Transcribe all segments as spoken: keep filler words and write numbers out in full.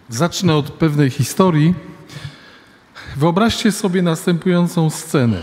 Zacznę od pewnej historii. Wyobraźcie sobie następującą scenę.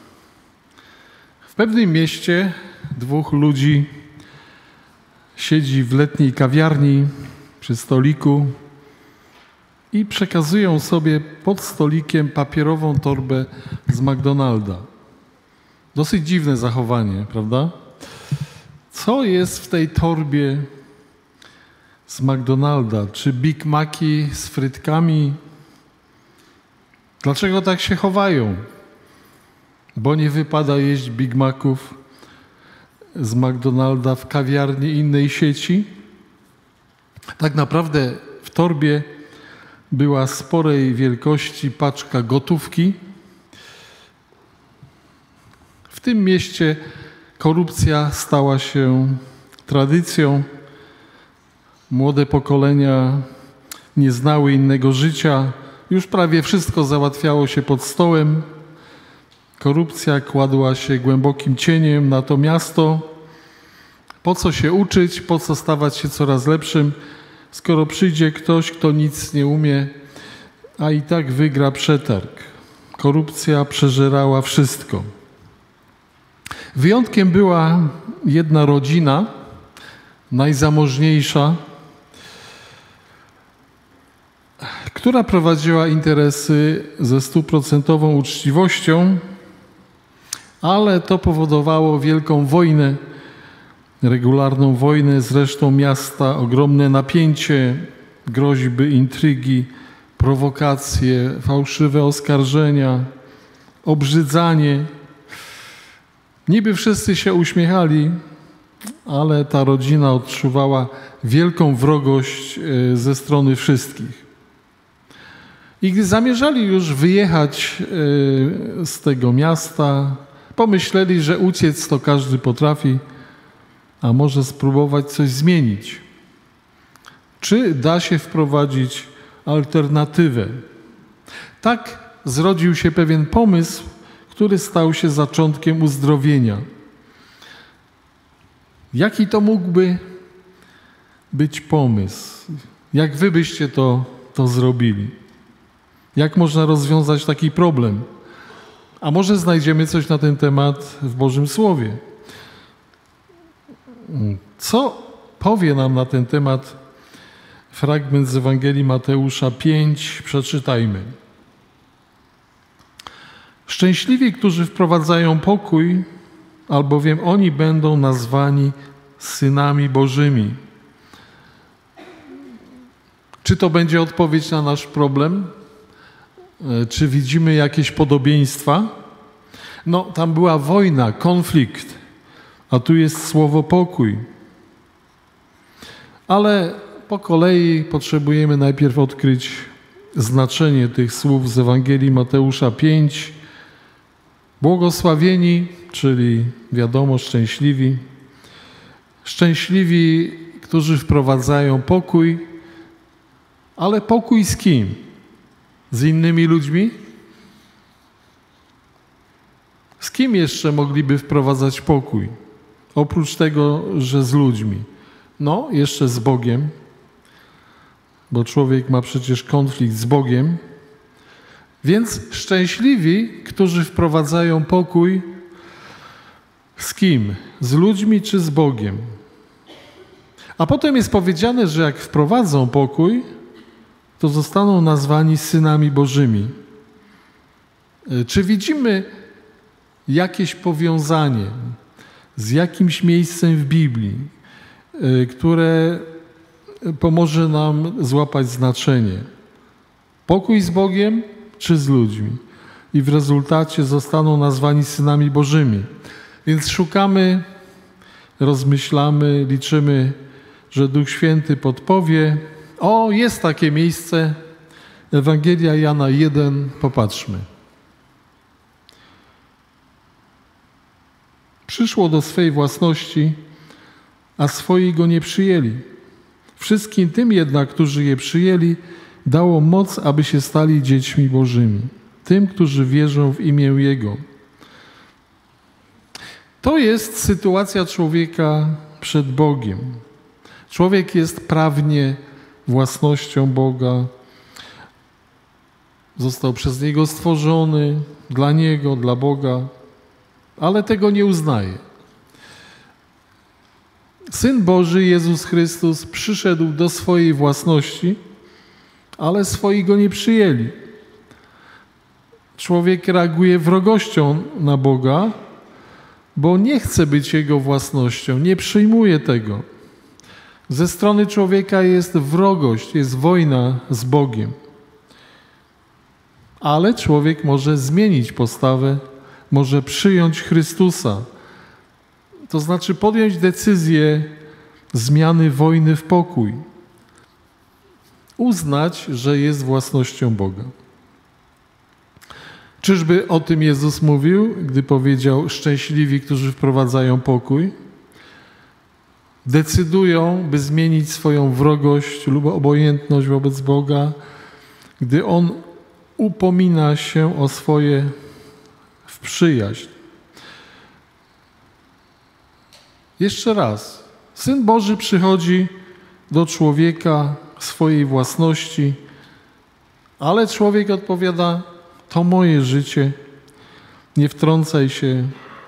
W pewnym mieście dwóch ludzi siedzi w letniej kawiarni przy stoliku i przekazują sobie pod stolikiem papierową torbę z McDonalda. Dosyć dziwne zachowanie, prawda? Co jest w tej torbie z McDonalda? Czy Big Maci z frytkami? Dlaczego tak się chowają? Bo nie wypada jeść Big Maców z McDonalda w kawiarni innej sieci? Tak naprawdę w torbie była sporej wielkości paczka gotówki. W tym mieście korupcja stała się tradycją. Młode pokolenia nie znały innego życia. Już prawie wszystko załatwiało się pod stołem. Korupcja kładła się głębokim cieniem na to miasto. Po co się uczyć, po co stawać się coraz lepszym, skoro przyjdzie ktoś, kto nic nie umie, a i tak wygra przetarg. Korupcja przeżerała wszystko. Wyjątkiem była jedna rodzina, najzamożniejsza, która prowadziła interesy ze stuprocentową uczciwością, ale to powodowało wielką wojnę, regularną wojnę z resztą miasta, ogromne napięcie, groźby, intrygi, prowokacje, fałszywe oskarżenia, obrzydzanie. Niby wszyscy się uśmiechali, ale ta rodzina odczuwała wielką wrogość ze strony wszystkich. I gdy zamierzali już wyjechać z tego miasta, pomyśleli, że uciec to każdy potrafi, a może spróbować coś zmienić. Czy da się wprowadzić alternatywę? Tak zrodził się pewien pomysł, który stał się zaczątkiem uzdrowienia. Jaki to mógłby być pomysł? Jak wy byście to, to zrobili? Jak można rozwiązać taki problem? A może znajdziemy coś na ten temat w Bożym Słowie? Co powie nam na ten temat fragment z Ewangelii Mateusza pięć? Przeczytajmy. Szczęśliwi, którzy wprowadzają pokój, albowiem oni będą nazwani synami Bożymi. Czy to będzie odpowiedź na nasz problem? Czy widzimy jakieś podobieństwa? No, tam była wojna, konflikt, a tu jest słowo pokój. Ale po kolei potrzebujemy najpierw odkryć znaczenie tych słów z Ewangelii Mateusza pięć. Błogosławieni, czyli wiadomo, szczęśliwi. Szczęśliwi, którzy wprowadzają pokój, ale pokój z kim? Z innymi ludźmi? Z kim jeszcze mogliby wprowadzać pokój? Oprócz tego, że z ludźmi. No, jeszcze z Bogiem, bo człowiek ma przecież konflikt z Bogiem. Więc szczęśliwi, którzy wprowadzają pokój, z kim? Z ludźmi czy z Bogiem? A potem jest powiedziane, że jak wprowadzą pokój, to zostaną nazwani synami Bożymi. Czy widzimy jakieś powiązanie z jakimś miejscem w Biblii, które pomoże nam złapać znaczenie? Pokój z Bogiem czy z ludźmi? I w rezultacie zostaną nazwani synami Bożymi. Więc szukamy, rozmyślamy, liczymy, że Duch Święty podpowie. O, jest takie miejsce. Ewangelia Jana jeden, popatrzmy. Przyszło do swej własności, a swoi go nie przyjęli. Wszystkim tym jednak, którzy je przyjęli, dało moc, aby się stali dziećmi Bożymi. Tym, którzy wierzą w imię Jego. To jest sytuacja człowieka przed Bogiem. Człowiek jest prawnie własnością Boga. Został przez Niego stworzony, dla Niego, dla Boga, ale tego nie uznaje. Syn Boży, Jezus Chrystus, przyszedł do swojej własności, ale swoi Go nie przyjęli. Człowiek reaguje wrogością na Boga, bo nie chce być Jego własnością, nie przyjmuje tego. Ze strony człowieka jest wrogość, jest wojna z Bogiem. Ale człowiek może zmienić postawę, może przyjąć Chrystusa. To znaczy podjąć decyzję zmiany wojny w pokój. Uznać, że jest własnością Boga. Czyżby o tym Jezus mówił, gdy powiedział: szczęśliwi, którzy wprowadzają pokój? Decydują, by zmienić swoją wrogość lub obojętność wobec Boga, gdy On upomina się o swoje w przyjaźń. Jeszcze raz. Syn Boży przychodzi do człowieka swojej własności, ale człowiek odpowiada: to moje życie, nie wtrącaj się.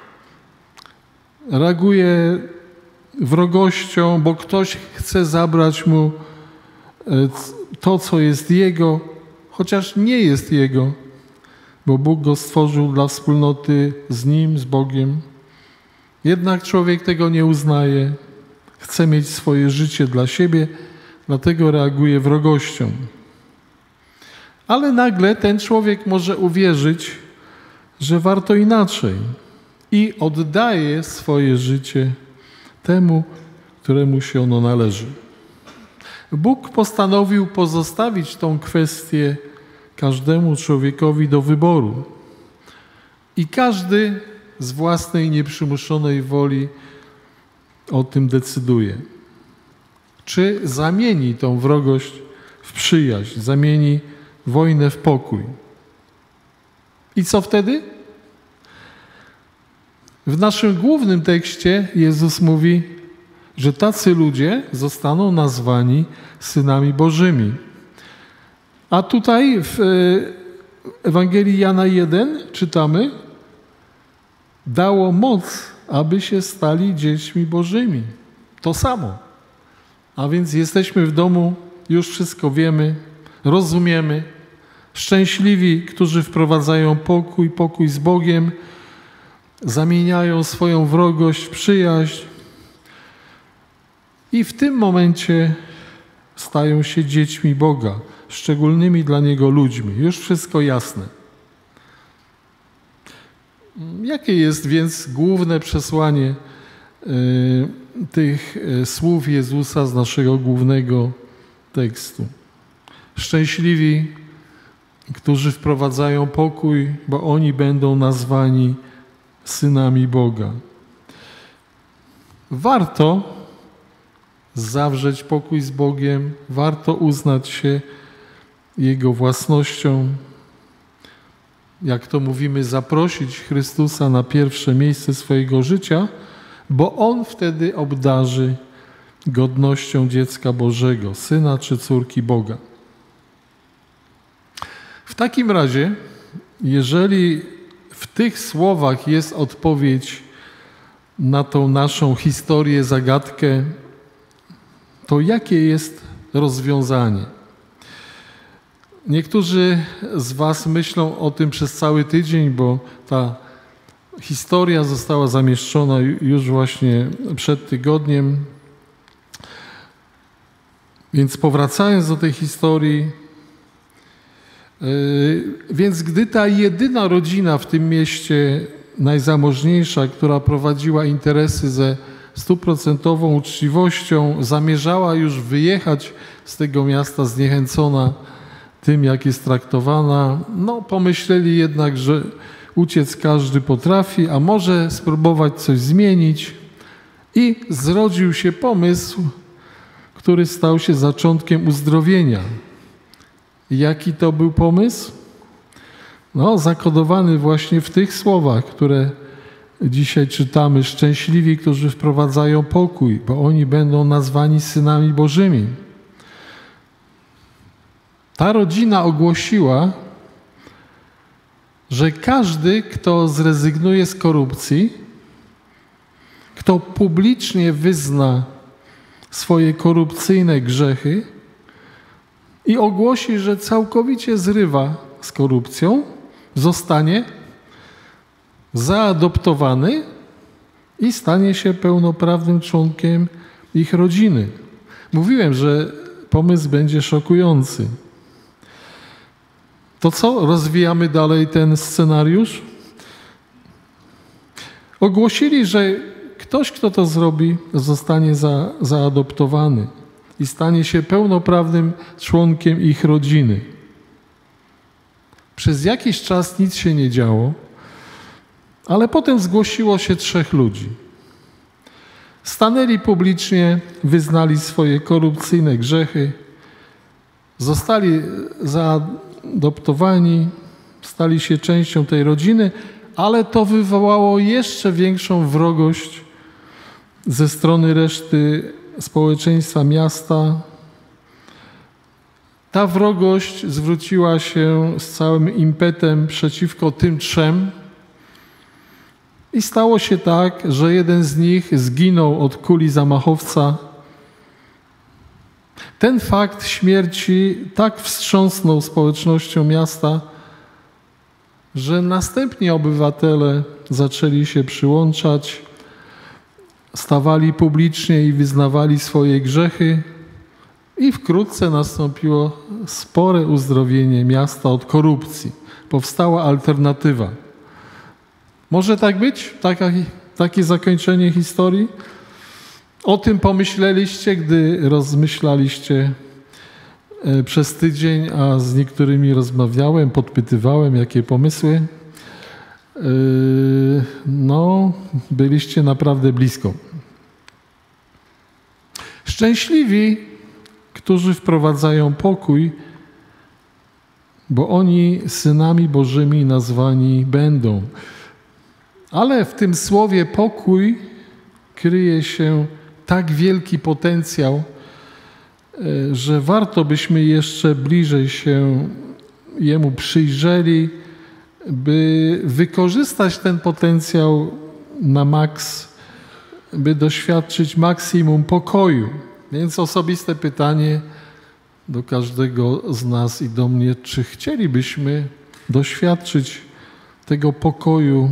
Reaguje wrogością, bo ktoś chce zabrać mu to, co jest jego, chociaż nie jest jego, bo Bóg go stworzył dla wspólnoty z Nim, z Bogiem. Jednak człowiek tego nie uznaje, chce mieć swoje życie dla siebie, dlatego reaguje wrogością. Ale nagle ten człowiek może uwierzyć, że warto inaczej i oddaje swoje życie temu, któremu się ono należy. Bóg postanowił pozostawić tą kwestię każdemu człowiekowi do wyboru. I każdy z własnej nieprzymuszonej woli o tym decyduje. Czy zamieni tą wrogość w przyjaźń, zamieni wojnę w pokój. I co wtedy? W naszym głównym tekście Jezus mówi, że tacy ludzie zostaną nazwani synami Bożymi. A tutaj w Ewangelii Jana jeden czytamy: dało moc, aby się stali dziećmi Bożymi. To samo. A więc jesteśmy w domu, już wszystko wiemy, rozumiemy. Szczęśliwi, którzy wprowadzają pokój, pokój z Bogiem, zamieniają swoją wrogość w przyjaźń i w tym momencie stają się dziećmi Boga, szczególnymi dla Niego ludźmi. Już wszystko jasne. Jakie jest więc główne przesłanie y, tych y, słów Jezusa z naszego głównego tekstu? Szczęśliwi, którzy wprowadzają pokój, bo oni będą nazwani synami Boga. Warto zawrzeć pokój z Bogiem, warto uznać się Jego własnością, jak to mówimy, zaprosić Chrystusa na pierwsze miejsce swojego życia, bo On wtedy obdarzy godnością dziecka Bożego, syna czy córki Boga. W takim razie, jeżeli w tych słowach jest odpowiedź na tą naszą historię, zagadkę, to jakie jest rozwiązanie? Niektórzy z Was myślą o tym przez cały tydzień, bo ta historia została zamieszczona już właśnie przed tygodniem. Więc powracając do tej historii, Yy, więc gdy ta jedyna rodzina w tym mieście, najzamożniejsza, która prowadziła interesy ze stuprocentową uczciwością, zamierzała już wyjechać z tego miasta zniechęcona tym, jak jest traktowana, no pomyśleli jednak, że uciec każdy potrafi, a może spróbować coś zmienić. I zrodził się pomysł, który stał się zaczątkiem uzdrowienia. Jaki to był pomysł? No, zakodowany właśnie w tych słowach, które dzisiaj czytamy. Szczęśliwi, którzy wprowadzają pokój, bo oni będą nazwani synami Bożymi. Ta rodzina ogłosiła, że każdy, kto zrezygnuje z korupcji, kto publicznie wyzna swoje korupcyjne grzechy i ogłosi, że całkowicie zrywa z korupcją, zostanie zaadoptowany i stanie się pełnoprawnym członkiem ich rodziny. Mówiłem, że pomysł będzie szokujący. To co? Rozwijamy dalej ten scenariusz? Ogłosili, że ktoś, kto to zrobi, zostanie za, zaadoptowany i stanie się pełnoprawnym członkiem ich rodziny. Przez jakiś czas nic się nie działo, ale potem zgłosiło się trzech ludzi. Stanęli publicznie, wyznali swoje korupcyjne grzechy, zostali zaadoptowani, stali się częścią tej rodziny, ale to wywołało jeszcze większą wrogość ze strony reszty społeczeństwa miasta. Ta wrogość zwróciła się z całym impetem przeciwko tym trzem i stało się tak, że jeden z nich zginął od kuli zamachowca. Ten fakt śmierci tak wstrząsnął społecznością miasta, że następni obywatele zaczęli się przyłączać, stawali publicznie i wyznawali swoje grzechy i wkrótce nastąpiło spore uzdrowienie miasta od korupcji. Powstała alternatywa. Może tak być? Taka, takie zakończenie historii? O tym pomyśleliście, gdy rozmyślaliście przez tydzień, a z niektórymi rozmawiałem, podpytywałem, jakie pomysły. No, byliście naprawdę blisko. Szczęśliwi, którzy wprowadzają pokój, bo oni synami Bożymi nazwani będą. Ale w tym słowie pokój kryje się tak wielki potencjał, że warto byśmy jeszcze bliżej się jemu przyjrzeli, by wykorzystać ten potencjał na maks, by doświadczyć maksimum pokoju. Więc osobiste pytanie do każdego z nas i do mnie, czy chcielibyśmy doświadczyć tego pokoju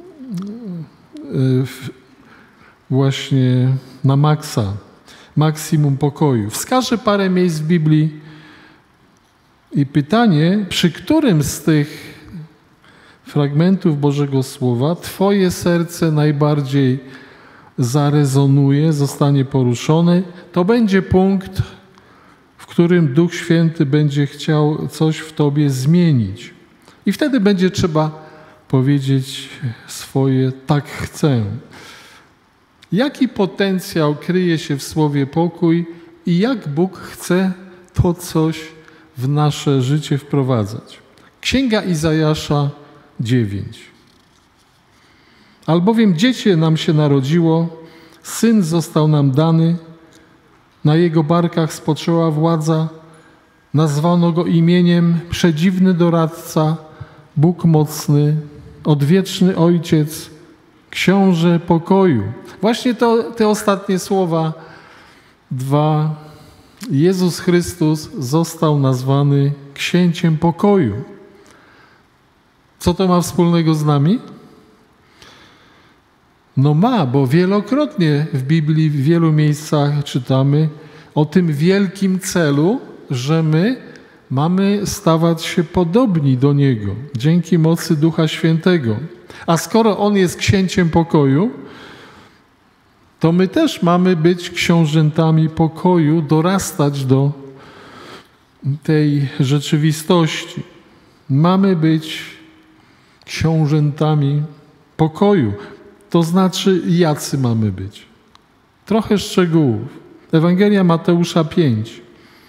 właśnie na maksa, maksimum pokoju. Wskażę parę miejsc w Biblii i pytanie, przy którym z tych fragmentów Bożego Słowa Twoje serce najbardziej zarezonuje, zostanie poruszone, to będzie punkt, w którym Duch Święty będzie chciał coś w Tobie zmienić. I wtedy będzie trzeba powiedzieć swoje tak chcę. Jaki potencjał kryje się w słowie pokój i jak Bóg chce to coś w nasze życie wprowadzać? Księga Izajasza dziewięć. Albowiem dziecię nam się narodziło, syn został nam dany, na jego barkach spoczęła władza, nazwano go imieniem Przedziwny Doradca, Bóg Mocny, Odwieczny Ojciec, Książę Pokoju. Właśnie to, te ostatnie słowa, dwa. Jezus Chrystus został nazwany Księciem Pokoju. Co to ma wspólnego z nami? No ma, bo wielokrotnie w Biblii, w wielu miejscach czytamy o tym wielkim celu, że my mamy stawać się podobni do Niego dzięki mocy Ducha Świętego. A skoro On jest Księciem Pokoju, to my też mamy być książętami pokoju, dorastać do tej rzeczywistości. Mamy być książętami pokoju. To znaczy, jacy mamy być? Trochę szczegółów. Ewangelia Mateusza pięć.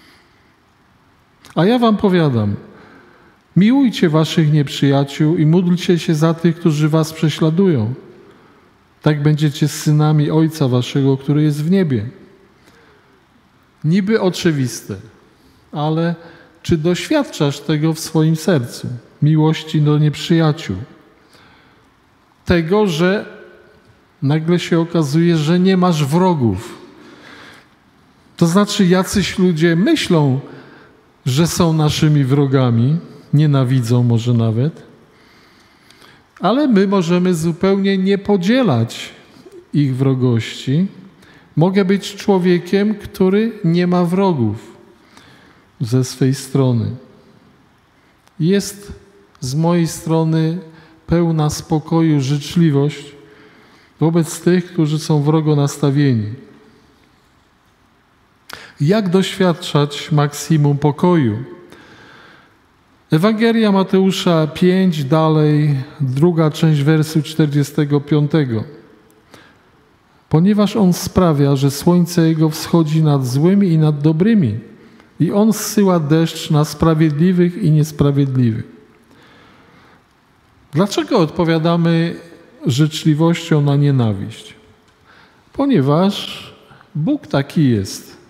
A ja wam powiadam, miłujcie waszych nieprzyjaciół i módlcie się za tych, którzy was prześladują. Tak będziecie synami Ojca waszego, który jest w niebie. Niby oczywiste, ale Czy doświadczasz tego w swoim sercu? Miłości do nieprzyjaciół. Tego, że nagle się okazuje, że nie masz wrogów. To znaczy, jacyś ludzie myślą, że są naszymi wrogami, nienawidzą może nawet, ale my możemy zupełnie nie podzielać ich wrogości. Mogę być człowiekiem, który nie ma wrogów ze swej strony. Jest z mojej strony pełna spokoju, życzliwość wobec tych, którzy są wrogo nastawieni. Jak doświadczać maksimum pokoju? Ewangelia Mateusza pięć, dalej, druga część wersu czterdziestego piątego. Ponieważ On sprawia, że słońce Jego wschodzi nad złymi i nad dobrymi i On zsyła deszcz na sprawiedliwych i niesprawiedliwych. Dlaczego odpowiadamy życzliwością na nienawiść? Ponieważ Bóg taki jest.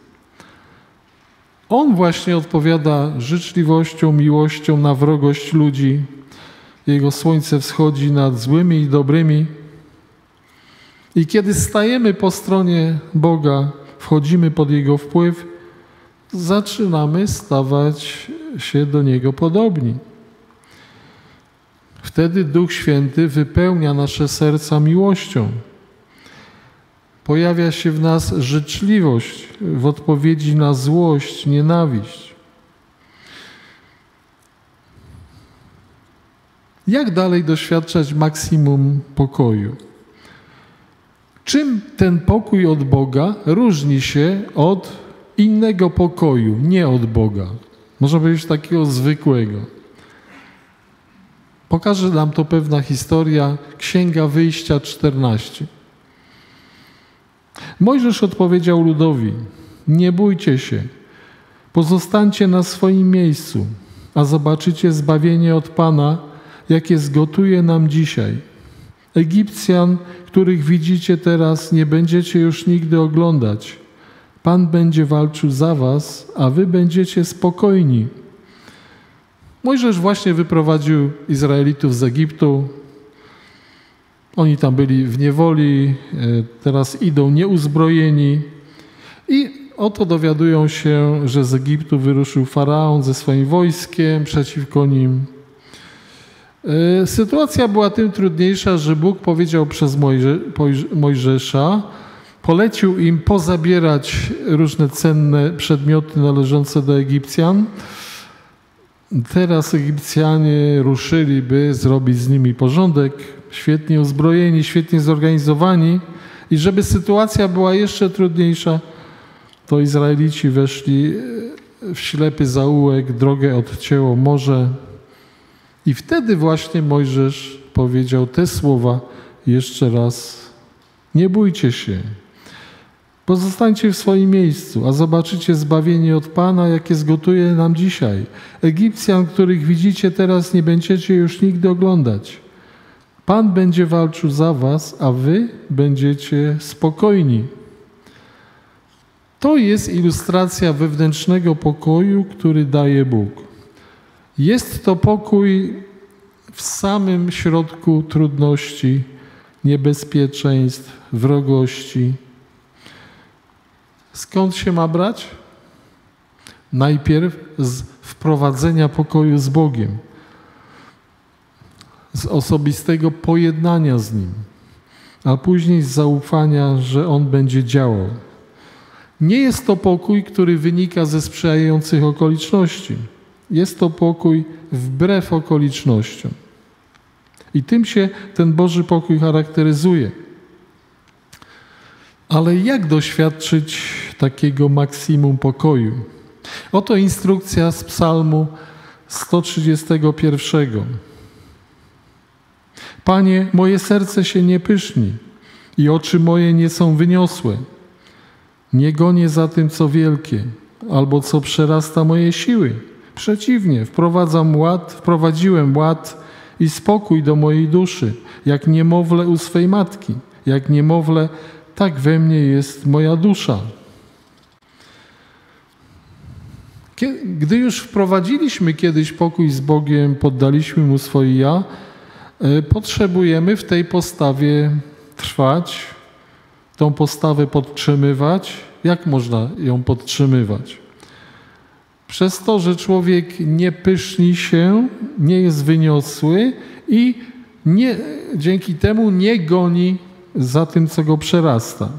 On właśnie odpowiada życzliwością, miłością na wrogość ludzi. Jego słońce wschodzi nad złymi i dobrymi. I kiedy stajemy po stronie Boga, wchodzimy pod Jego wpływ, zaczynamy stawać się do Niego podobni. Wtedy Duch Święty wypełnia nasze serca miłością. Pojawia się w nas życzliwość w odpowiedzi na złość, nienawiść. Jak dalej doświadczać maksimum pokoju? Czym ten pokój od Boga różni się od innego pokoju, nie od Boga? Można powiedzieć takiego zwykłego. Pokaże nam to pewna historia, Księga Wyjścia czternaście. Mojżesz odpowiedział ludowi: nie bójcie się, pozostańcie na swoim miejscu, a zobaczycie zbawienie od Pana, jakie zgotuje nam dzisiaj. Egipcjan, których widzicie teraz, nie będziecie już nigdy oglądać. Pan będzie walczył za was, a wy będziecie spokojni. Mojżesz właśnie wyprowadził Izraelitów z Egiptu. Oni tam byli w niewoli, teraz idą nieuzbrojeni i oto dowiadują się, że z Egiptu wyruszył Faraon ze swoim wojskiem przeciwko nim. Sytuacja była tym trudniejsza, że Bóg powiedział przez Mojże, Mojżesza, polecił im pozabierać różne cenne przedmioty należące do Egipcjan. Teraz Egipcjanie ruszyli, by zrobić z nimi porządek, świetnie uzbrojeni, świetnie zorganizowani i żeby sytuacja była jeszcze trudniejsza, to Izraelici weszli w ślepy zaułek, drogę odcięło morze i wtedy właśnie Mojżesz powiedział te słowa jeszcze raz: nie bójcie się, pozostańcie w swoim miejscu, a zobaczycie zbawienie od Pana, jakie zgotuje nam dzisiaj. Egipcjan, których widzicie teraz, nie będziecie już nigdy oglądać. Pan będzie walczył za was, a wy będziecie spokojni. To jest ilustracja wewnętrznego pokoju, który daje Bóg. Jest to pokój w samym środku trudności, niebezpieczeństw, wrogości. Skąd się ma brać? Najpierw z wprowadzenia pokoju z Bogiem, z osobistego pojednania z Nim, a później z zaufania, że On będzie działał. Nie jest to pokój, który wynika ze sprzyjających okoliczności. Jest to pokój wbrew okolicznościom. I tym się ten Boży pokój charakteryzuje. Ale jak doświadczyć takiego maksimum pokoju? Oto instrukcja z Psalmu sto trzydziestego pierwszego. Panie, moje serce się nie pyszni i oczy moje nie są wyniosłe. Nie gonię za tym, co wielkie, albo co przerasta moje siły. Przeciwnie, wprowadzam ład, wprowadziłem ład i spokój do mojej duszy, jak niemowlę u swej matki, jak niemowlę, tak we mnie jest moja dusza. Gdy już wprowadziliśmy kiedyś pokój z Bogiem, poddaliśmy Mu swoje ja, potrzebujemy w tej postawie trwać, tą postawę podtrzymywać. Jak można ją podtrzymywać? Przez to, że człowiek nie pyszni się, nie jest wyniosły i nie, dzięki temu nie goni za tym, co go przerasta.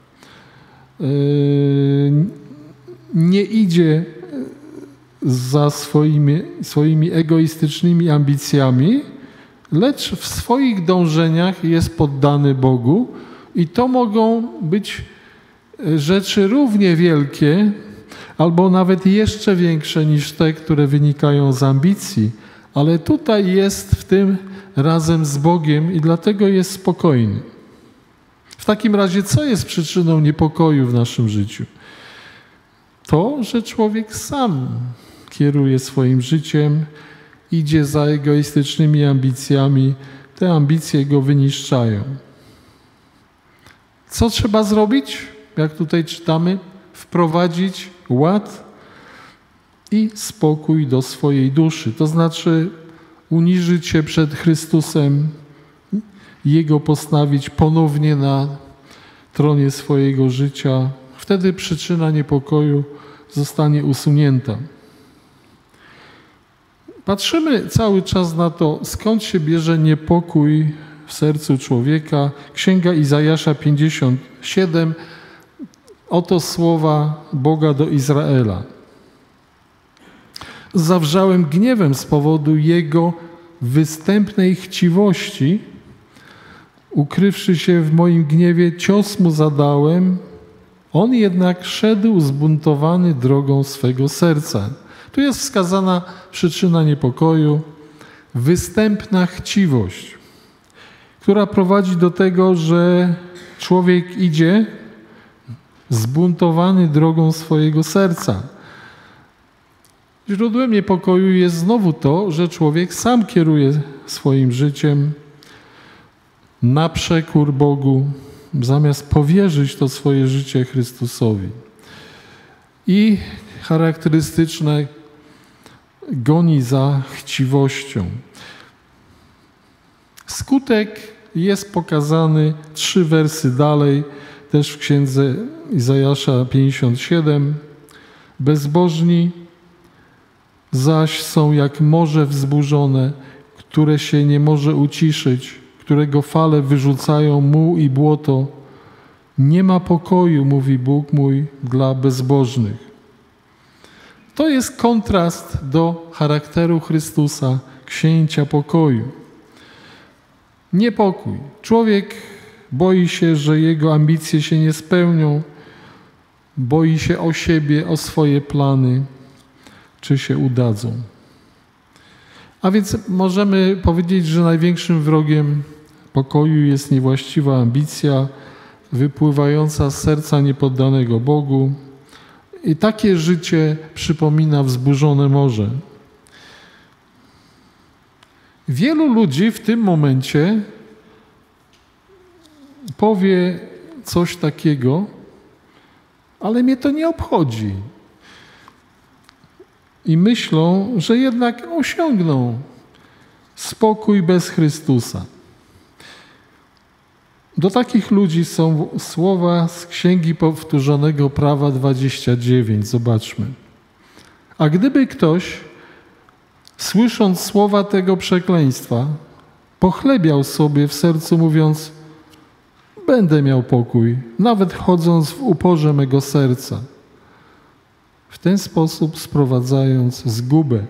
Nie idzie za swoimi, swoimi egoistycznymi ambicjami, lecz w swoich dążeniach jest poddany Bogu i to mogą być rzeczy równie wielkie albo nawet jeszcze większe niż te, które wynikają z ambicji, ale tutaj jest w tym razem z Bogiem i dlatego jest spokojny. W takim razie, co jest przyczyną niepokoju w naszym życiu? To, że człowiek sam kieruje swoim życiem, idzie za egoistycznymi ambicjami, te ambicje go wyniszczają. Co trzeba zrobić? Jak tutaj czytamy, wprowadzić ład i spokój do swojej duszy. To znaczy uniżyć się przed Chrystusem, Jego postawić ponownie na tronie swojego życia. Wtedy przyczyna niepokoju zostanie usunięta. Patrzymy cały czas na to, skąd się bierze niepokój w sercu człowieka. Księga Izajasza pięćdziesiąt siedem. Oto słowa Boga do Izraela. Zawrzałem gniewem z powodu jego występnej chciwości. Ukrywszy się w moim gniewie, cios mu zadałem. On jednak szedł zbuntowany drogą swego serca. Tu jest wskazana przyczyna niepokoju, występna chciwość, która prowadzi do tego, że człowiek idzie zbuntowany drogą swojego serca. Źródłem niepokoju jest znowu to, że człowiek sam kieruje swoim życiem na przekór Bogu, zamiast powierzyć to swoje życie Chrystusowi. I charakterystyczne goni za chciwością. Skutek jest pokazany trzy wersy dalej, też w księdze Izajasza pięćdziesiąt siedem. Bezbożni zaś są jak morze wzburzone, które się nie może uciszyć, którego fale wyrzucają muł i błoto. Nie ma pokoju, mówi Bóg mój, dla bezbożnych. To jest kontrast do charakteru Chrystusa, księcia pokoju. Niepokój. Człowiek boi się, że jego ambicje się nie spełnią, boi się o siebie, o swoje plany, czy się udadzą. A więc możemy powiedzieć, że największym wrogiem pokoju jest niewłaściwa ambicja wypływająca z serca niepoddanego Bogu. I takie życie przypomina wzburzone morze. Wielu ludzi w tym momencie powie coś takiego, ale mnie to nie obchodzi. I myślą, że jednak osiągną spokój bez Chrystusa. Do takich ludzi są słowa z Księgi Powtórzonego Prawa dwadzieścia dziewięć. Zobaczmy. A gdyby ktoś, słysząc słowa tego przekleństwa, pochlebiał sobie w sercu, mówiąc: będę miał pokój, nawet chodząc w uporze mego serca, w ten sposób sprowadzając zgubę.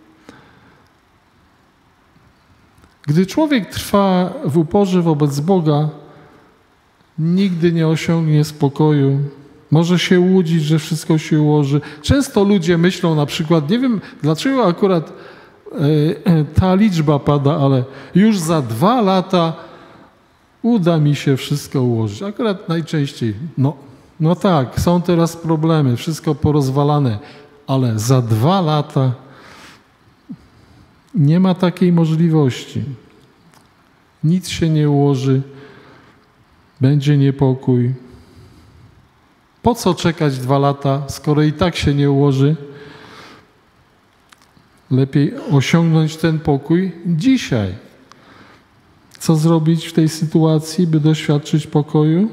Gdy człowiek trwa w uporze wobec Boga, nigdy nie osiągnie spokoju. Może się łudzić, że wszystko się ułoży. Często ludzie myślą na przykład, nie wiem dlaczego akurat e, ta liczba pada, ale już za dwa lata uda mi się wszystko ułożyć. Akurat najczęściej, no, no tak, są teraz problemy, wszystko porozwalane, ale za dwa lata nie ma takiej możliwości. Nic się nie ułoży, będzie niepokój. Po co czekać dwa lata, skoro i tak się nie ułoży? Lepiej osiągnąć ten pokój dzisiaj. Co zrobić w tej sytuacji, by doświadczyć pokoju?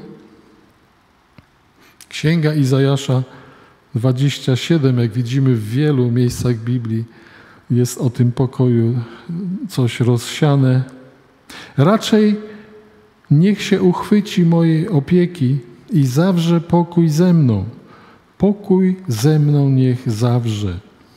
Księga Izajasza dwadzieścia siedem, jak widzimy w wielu miejscach Biblii, jest o tym pokoju coś rozsiane. Raczej niech się uchwyci mojej opieki i zawrze pokój ze mną. Pokój ze mną niech zawrze.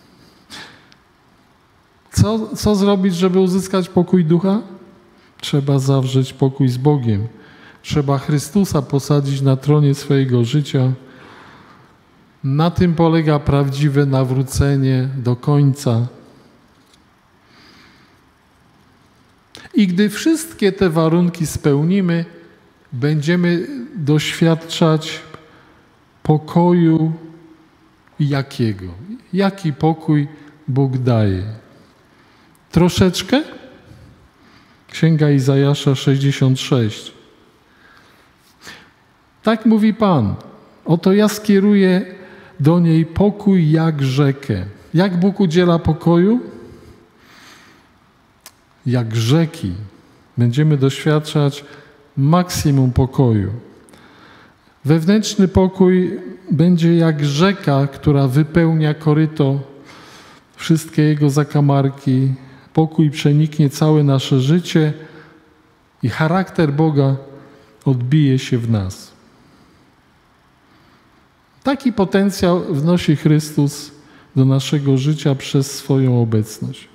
Co, co zrobić, żeby uzyskać pokój ducha? Trzeba zawrzeć pokój z Bogiem. Trzeba Chrystusa posadzić na tronie swojego życia. Na tym polega prawdziwe nawrócenie do końca. I gdy wszystkie te warunki spełnimy, będziemy doświadczać pokoju jakiego? Jaki pokój Bóg daje? Troszeczkę? Księga Izajasza sześćdziesiąt sześć. Tak mówi Pan. Oto ja skieruję do niej pokój jak rzekę. Jak Bóg udziela pokoju? Jak rzeki. Będziemy doświadczać maksimum pokoju. Wewnętrzny pokój będzie jak rzeka, która wypełnia koryto, wszystkie jego zakamarki. Pokój przeniknie całe nasze życie i charakter Boga odbije się w nas. Taki potencjał wnosi Chrystus do naszego życia przez swoją obecność.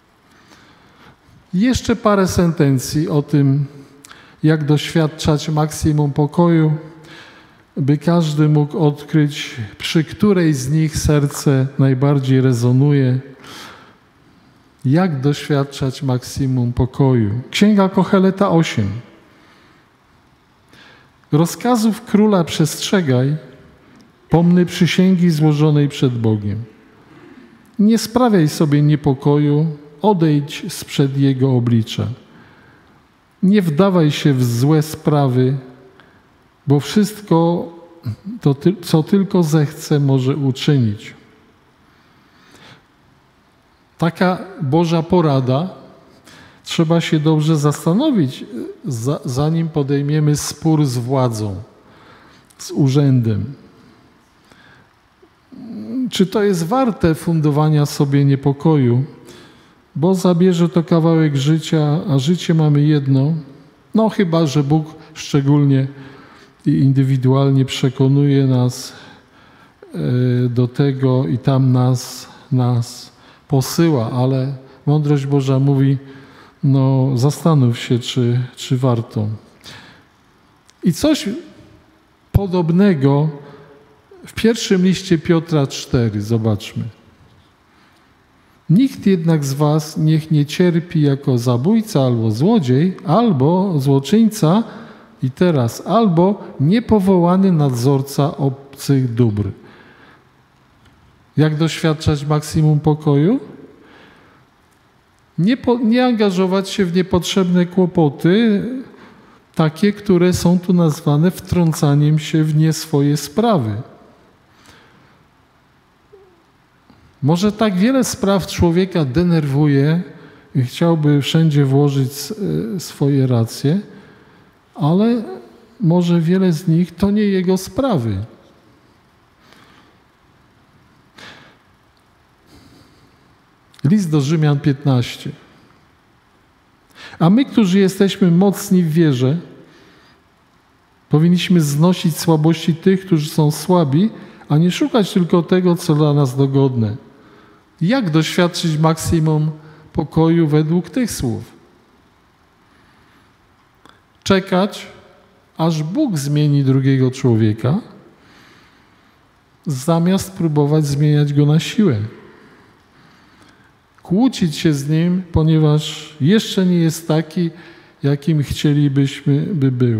Jeszcze parę sentencji o tym, jak doświadczać maksimum pokoju, by każdy mógł odkryć, przy której z nich serce najbardziej rezonuje. Jak doświadczać maksimum pokoju? Księga Kocheleta osiem. Rozkazów króla przestrzegaj, pomny przysięgi złożonej przed Bogiem. Nie sprawiaj sobie niepokoju, odejdź sprzed Jego oblicza. Nie wdawaj się w złe sprawy, bo wszystko, to, co tylko zechce, może uczynić. Taka Boża porada, trzeba się dobrze zastanowić, zanim podejmiemy spór z władzą, z urzędem. Czy to jest warte fundowania sobie niepokoju? Bo zabierze to kawałek życia, a życie mamy jedno. No chyba, że Bóg szczególnie i indywidualnie przekonuje nas do tego i tam nas, nas posyła, ale mądrość Boża mówi, no zastanów się, czy, czy warto. I coś podobnego w pierwszym liście Piotra cztery, zobaczmy. Nikt jednak z was niech nie cierpi jako zabójca albo złodziej, albo złoczyńca i teraz, albo niepowołany nadzorca obcych dóbr. Jak doświadczać maksimum pokoju? Nie, po, nie angażować się w niepotrzebne kłopoty, takie, które są tu nazwane wtrącaniem się w nie swoje sprawy. Może tak wiele spraw człowieka denerwuje i chciałby wszędzie włożyć swoje racje, ale może wiele z nich to nie jego sprawy. List do Rzymian piętnaście. A my, którzy jesteśmy mocni w wierze, powinniśmy znosić słabości tych, którzy są słabi, a nie szukać tylko tego, co dla nas dogodne. Jak doświadczyć maksimum pokoju według tych słów? Czekać, aż Bóg zmieni drugiego człowieka, zamiast próbować zmieniać go na siłę. Kłócić się z nim, ponieważ jeszcze nie jest taki, jakim chcielibyśmy, by był.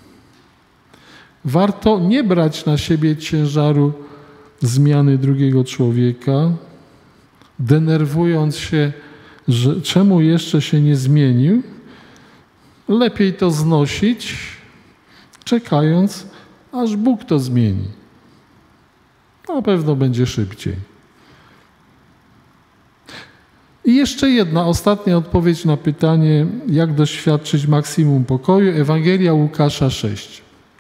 Warto nie brać na siebie ciężaru zmiany drugiego człowieka, denerwując się, że czemu jeszcze się nie zmienił. Lepiej to znosić, czekając, aż Bóg to zmieni. Na pewno będzie szybciej. I jeszcze jedna, ostatnia odpowiedź na pytanie, jak doświadczyć maksimum pokoju. Ewangelia Łukasza sześć.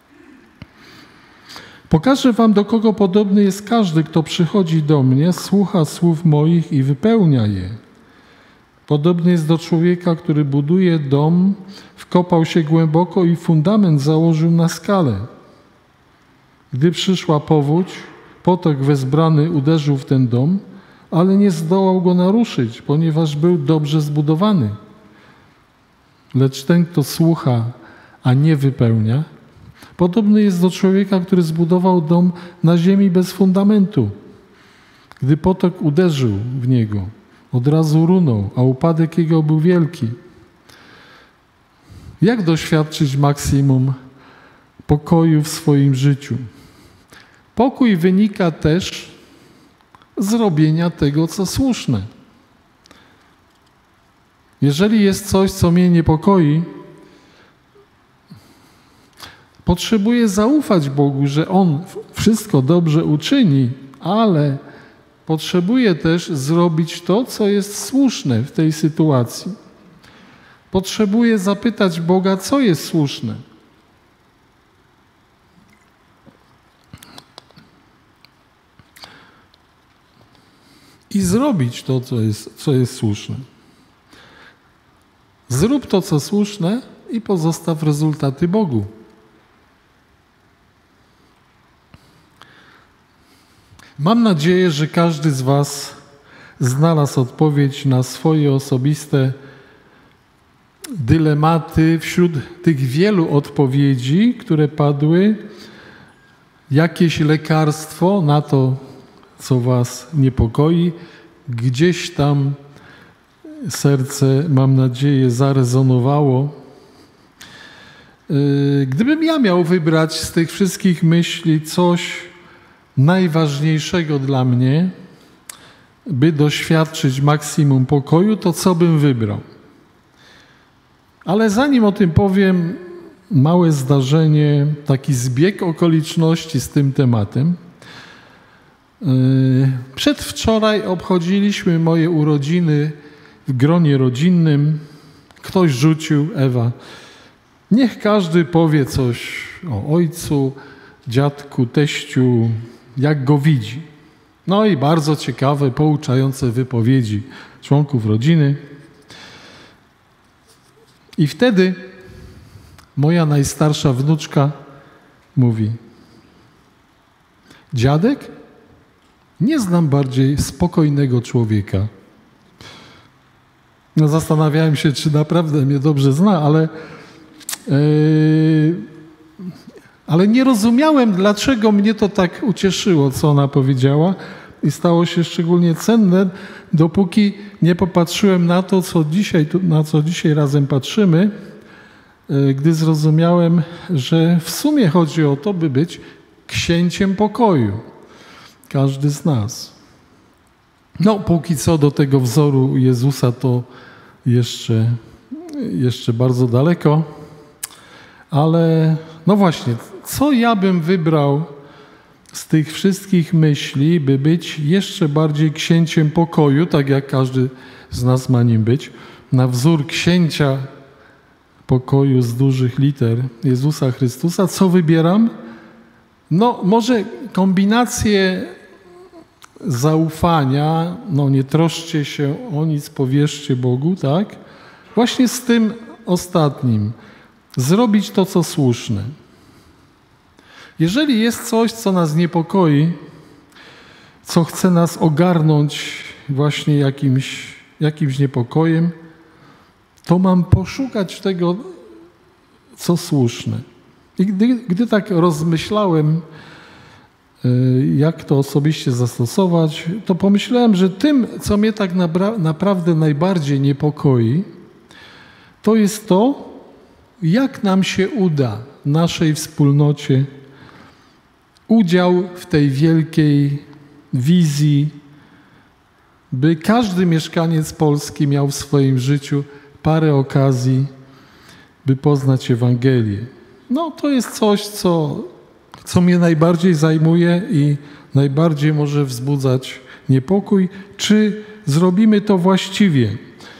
Pokażę wam, do kogo podobny jest każdy, kto przychodzi do mnie, słucha słów moich i wypełnia je. Podobny jest do człowieka, który buduje dom, wkopał się głęboko i fundament założył na skale. Gdy przyszła powódź, potok wezbrany uderzył w ten dom, ale nie zdołał go naruszyć, ponieważ był dobrze zbudowany. Lecz ten, kto słucha, a nie wypełnia, podobny jest do człowieka, który zbudował dom na ziemi bez fundamentu. Gdy potok uderzył w niego, od razu runął, a upadek jego był wielki. Jak doświadczyć maksimum pokoju w swoim życiu? Pokój wynika też z robienia tego, co słuszne. Jeżeli jest coś, co mnie niepokoi, potrzebuję zaufać Bogu, że On wszystko dobrze uczyni, ale potrzebuję też zrobić to, co jest słuszne w tej sytuacji. Potrzebuję zapytać Boga, co jest słuszne. I zrobić to, co jest, co jest słuszne. Zrób to, co słuszne i pozostaw rezultaty Bogu. Mam nadzieję, że każdy z was znalazł odpowiedź na swoje osobiste dylematy wśród tych wielu odpowiedzi, które padły. Jakieś lekarstwo na to, co was niepokoi. Gdzieś tam serce, mam nadzieję, zarezonowało. Gdybym ja miał wybrać z tych wszystkich myśli coś najważniejszego dla mnie, by doświadczyć maksimum pokoju, to co bym wybrał? Ale zanim o tym powiem, małe zdarzenie, taki zbieg okoliczności z tym tematem. Przedwczoraj obchodziliśmy moje urodziny w gronie rodzinnym. Ktoś rzucił, Ewa, niech każdy powie coś o ojcu, dziadku, teściu, jak go widzi. No i bardzo ciekawe, pouczające wypowiedzi członków rodziny. I wtedy moja najstarsza wnuczka mówi: dziadek? Nie znam bardziej spokojnego człowieka. No, zastanawiałem się, czy naprawdę mnie dobrze zna, ale, yy, ale nie rozumiałem, dlaczego mnie to tak ucieszyło, co ona powiedziała, i stało się szczególnie cenne, dopóki nie popatrzyłem na to, co dzisiaj, na co dzisiaj razem patrzymy, yy, gdy zrozumiałem, że w sumie chodzi o to, by być księciem pokoju. Każdy z nas. No, póki co do tego wzoru Jezusa to jeszcze, jeszcze bardzo daleko, ale no właśnie, co ja bym wybrał z tych wszystkich myśli, by być jeszcze bardziej księciem pokoju, tak jak każdy z nas ma nim być, na wzór księcia pokoju z dużych liter Jezusa Chrystusa. Co wybieram? No, może kombinację zaufania, no nie troszcie się o nic, powierzcie Bogu, tak? Właśnie z tym ostatnim. Zrobić to, co słuszne. Jeżeli jest coś, co nas niepokoi, co chce nas ogarnąć właśnie jakimś, jakimś niepokojem, to mam poszukać tego, co słuszne. I gdy, gdy tak rozmyślałem, jak to osobiście zastosować, to pomyślałem, że tym, co mnie tak naprawdę najbardziej niepokoi, to jest to, jak nam się uda naszej wspólnocie udział w tej wielkiej wizji, by każdy mieszkaniec Polski miał w swoim życiu parę okazji, by poznać Ewangelię. No to jest coś, co, co mnie najbardziej zajmuje i najbardziej może wzbudzać niepokój, czy zrobimy to właściwie.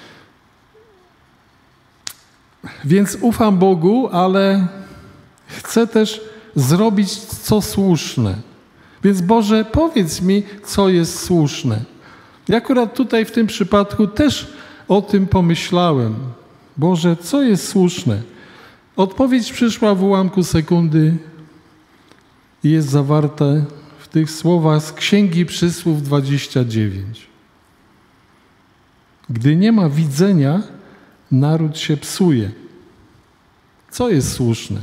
Więc ufam Bogu, ale chcę też zrobić co słuszne. Więc Boże, powiedz mi, co jest słuszne. I akurat tutaj w tym przypadku też o tym pomyślałem. Boże, co jest słuszne? Odpowiedź przyszła w ułamku sekundy i jest zawarte w tych słowach z Księgi Przysłów dwadzieścia dziewięć. Gdy nie ma widzenia, naród się psuje. Co jest słuszne?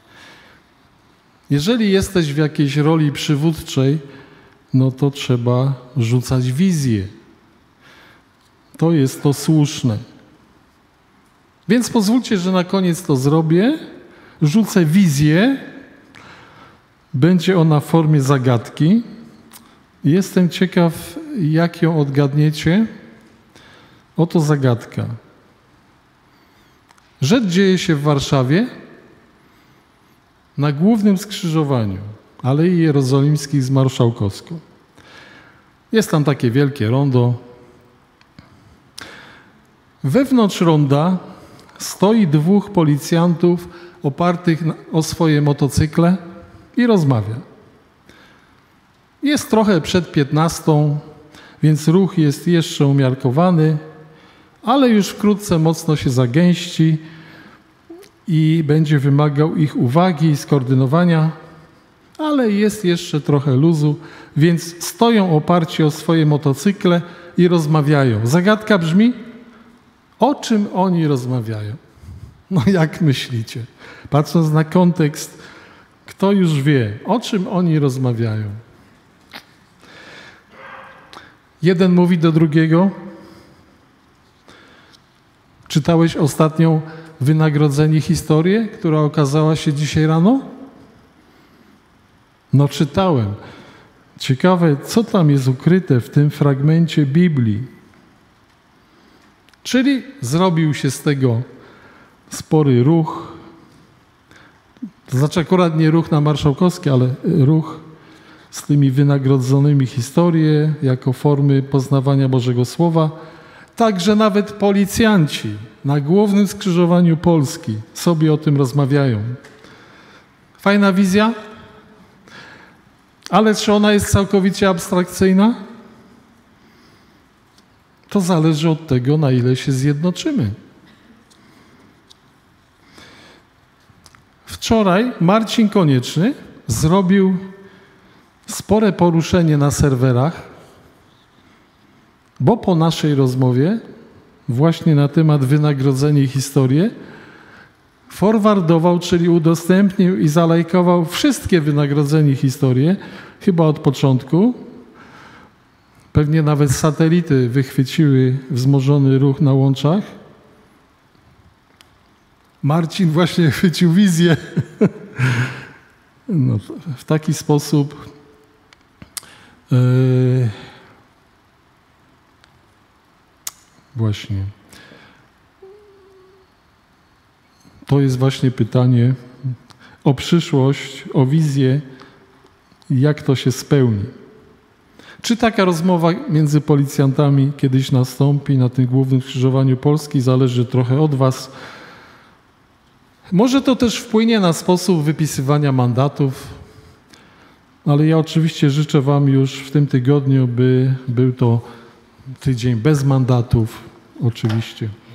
Jeżeli jesteś w jakiejś roli przywódczej, no to trzeba rzucać wizję. To jest to słuszne. Więc pozwólcie, że na koniec to zrobię. Rzucę wizję. Będzie ona w formie zagadki. Jestem ciekaw, jak ją odgadniecie. Oto zagadka. Rzecz dzieje się w Warszawie na głównym skrzyżowaniu Alei Jerozolimskich z Marszałkowską. Jest tam takie wielkie rondo. Wewnątrz ronda stoi dwóch policjantów opartych o swoje motocykle i rozmawia. Jest trochę przed piętnastą, więc ruch jest jeszcze umiarkowany, ale już wkrótce mocno się zagęści i będzie wymagał ich uwagi i skoordynowania, ale jest jeszcze trochę luzu, więc stoją oparci o swoje motocykle i rozmawiają. Zagadka brzmi, o czym oni rozmawiają? No jak myślicie? Patrząc na kontekst, kto już wie, o czym oni rozmawiają? Jeden mówi do drugiego, czytałeś ostatnią Wynagrodzeni historię, która okazała się dzisiaj rano? No czytałem. Ciekawe, co tam jest ukryte w tym fragmencie Biblii. Czyli zrobił się z tego spory ruch. To znaczy akurat nie ruch na Marszałkowskiej, ale ruch z tymi wynagrodzonymi historie jako formy poznawania Bożego Słowa. Także nawet policjanci na głównym skrzyżowaniu Polski sobie o tym rozmawiają. Fajna wizja? Ale czy ona jest całkowicie abstrakcyjna? To zależy od tego, na ile się zjednoczymy. Wczoraj Marcin Konieczny zrobił spore poruszenie na serwerach, bo po naszej rozmowie właśnie na temat wynagrodzenia i historię forwardował, czyli udostępnił i zalajkował wszystkie wynagrodzenie i historie, chyba od początku. Pewnie nawet satelity wychwyciły wzmożony ruch na łączach. Marcin właśnie chwycił wizję. No, w taki sposób yy, właśnie. To jest właśnie pytanie o przyszłość, o wizję, jak to się spełni. Czy taka rozmowa między policjantami kiedyś nastąpi na tym głównym skrzyżowaniu Polski, zależy trochę od was. Może to też wpłynie na sposób wypisywania mandatów, ale ja oczywiście życzę wam już w tym tygodniu, by był to tydzień bez mandatów, oczywiście.